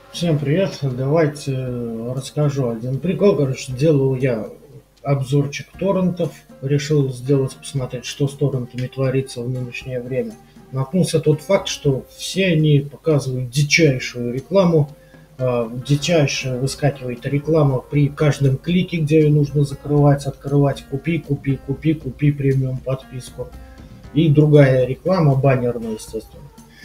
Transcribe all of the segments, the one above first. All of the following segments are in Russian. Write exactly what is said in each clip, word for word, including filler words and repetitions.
Всем привет! Давайте расскажу один прикол. Короче, делал я обзорчик торрентов. Решил сделать, посмотреть, что с торрентами творится в нынешнее время. Наткнулся тот факт, что все они показывают дичайшую рекламу. э, Дичайшая выскакивает реклама при каждом клике, где ее нужно закрывать, открывать. Купи, купи, купи, купи премиум подписку. И другая реклама, баннерная, естественно.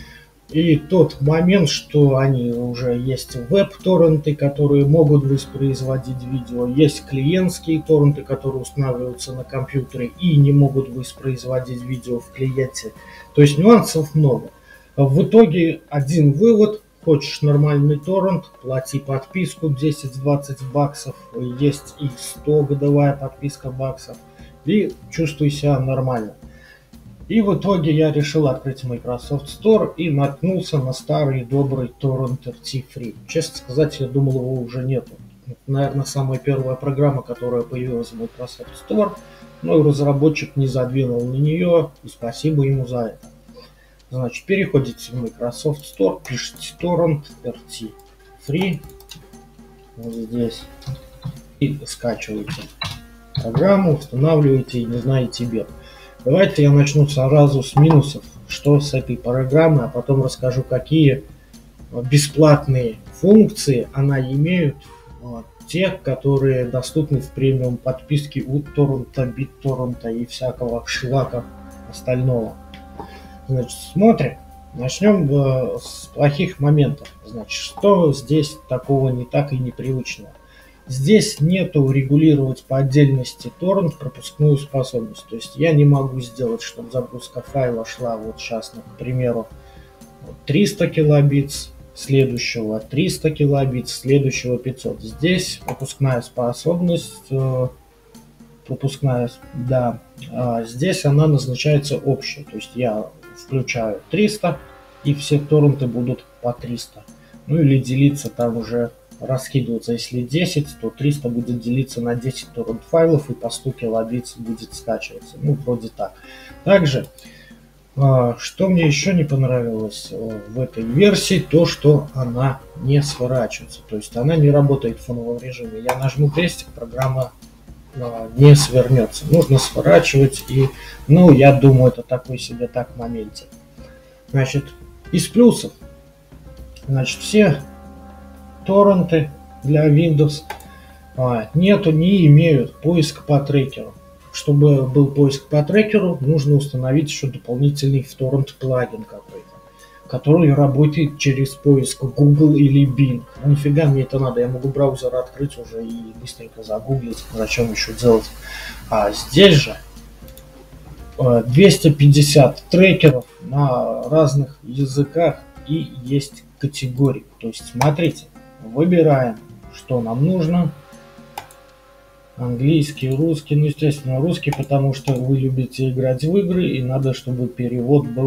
И тот момент, что они уже есть веб-торренты, которые могут воспроизводить видео, есть клиентские торренты, которые устанавливаются на компьютере и не могут воспроизводить видео в клиенте. То есть нюансов много. В итоге один вывод: хочешь нормальный торрент, плати подписку десять-двадцать баксов, есть и сто годовая подписка баксов, и чувствуй себя нормально. И в итоге я решил открыть Microsoft Store и наткнулся на старый добрый Torrent эр ти Free. Честно сказать, я думал, его уже нету. Это, наверное, самая первая программа, которая появилась в Microsoft Store, но и разработчик не задвинул на нее, и спасибо ему за это. Значит, переходите в Microsoft Store, пишите Torrent эр ти Free, вот здесь, и скачиваете программу, устанавливаете и не знаете бед. Давайте я начну сразу с минусов, что с этой программой, а потом расскажу, какие бесплатные функции она имеет, вот, те, которые доступны в премиум подписке у торрента, битторрента и всякого шлака остального. Значит, смотрим. Начнем э, с плохих моментов. Значит, что здесь такого не так и непривычного? Здесь нету регулировать по отдельности торрент пропускную способность. То есть я не могу сделать, чтобы загрузка файла шла вот сейчас, ну, к примеру, триста килобит, следующего триста килобит, следующего пятьсот. Здесь пропускная способность, э, пропускная, да, а здесь она назначается общей. То есть я включаю триста, и все торренты будут по триста. Ну или делиться там уже, раскидываться. Если десять, то триста будет делиться на десять торрент файлов и по сто килобит будет скачиваться. Ну, вроде так. Также, что мне еще не понравилось в этой версии, то что она не сворачивается. То есть она не работает в фоновом режиме. Я нажму крестик, программа не свернется. Нужно сворачивать. И, ну, я думаю, это такой себе так в моменте. Значит, из плюсов. Значит, все торренты для Windows а, нету, не имеют поиск по трекеру. Чтобы был поиск по трекеру, нужно установить еще дополнительный торрент плагин какой-то, который работает через поиск Google или Bing. Ну, нифига мне это надо, я могу браузер открыть уже и быстренько загуглить, зачем еще делать. А здесь же двести пятьдесят трекеров на разных языках и есть категории. То есть смотрите, выбираем, что нам нужно. Английский, русский, ну, естественно, русский, потому что вы любите играть в игры, и надо, чтобы перевод был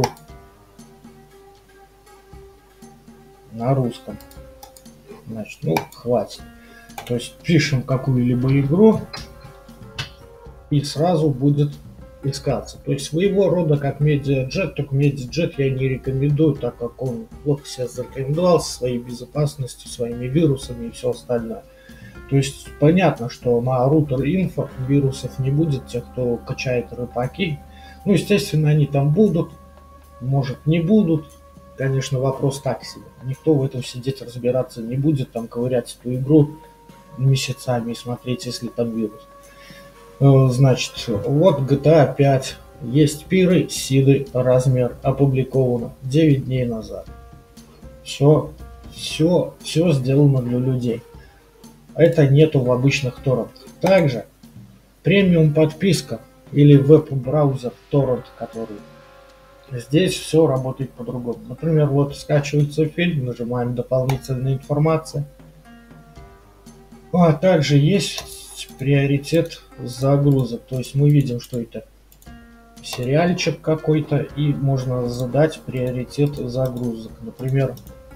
на русском. Значит, ну, хватит. То есть пишем какую-либо игру, и сразу будет искаться. То есть своего рода как MediaJet, только MediaJet я не рекомендую, так как он плохо себя зарекомендовал со своей безопасностью, своими вирусами и все остальное. То есть понятно, что на Router Info вирусов не будет, тех, кто качает рыбаки. Ну, естественно, они там будут, может, не будут. Конечно, вопрос так себе. Никто в этом сидеть разбираться не будет, там ковырять эту игру месяцами и смотреть, если там вирус. Значит, вот джи ти эй пять. Есть пиры, сиды, размер, опубликовано девять дней назад. Все, все, все сделано для людей. Это нету в обычных торрентах. Также премиум подписка или веб-браузер торрент, который здесь все работает по-другому. Например, вот скачивается фильм, нажимаем дополнительная информация. А также есть приоритет загрузок. То есть мы видим, что это сериальчик какой-то, и можно задать приоритет загрузок. Например,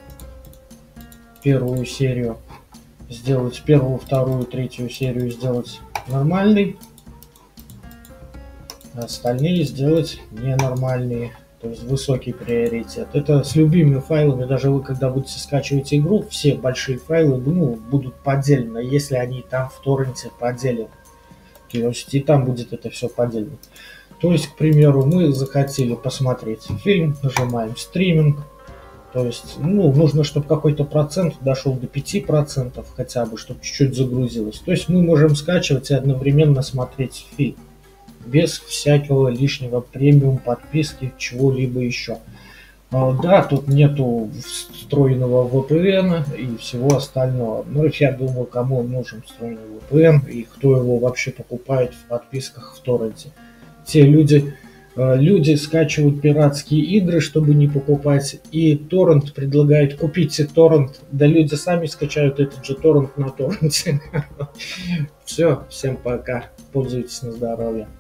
первую серию сделать, первую, вторую, третью серию сделать нормальный, а остальные сделать ненормальные. то есть высокий приоритет. Это с любыми файлами, даже вы когда будете скачивать игру, все большие файлы, ну, будут поделены, если они там в торренте поделены. То есть и там будет это все поделено. То есть, к примеру, мы захотели посмотреть фильм, нажимаем стриминг. То есть, ну, нужно, чтобы какой-то процент дошел до пяти процентов хотя бы, чтобы чуть-чуть загрузилось. То есть мы можем скачивать и одновременно смотреть фильм. Без всякого лишнего премиум, подписки, чего-либо еще. Да, тут нету встроенного ви пи эн и всего остального. Но я думаю, кому нужен встроенный ви пи эн и кто его вообще покупает в подписках в торренте. Те люди, люди скачивают пиратские игры, чтобы не покупать, и торрент предлагает купить торрент, да люди сами скачают этот же торрент на торренте. Все, всем пока, пользуйтесь на здоровье.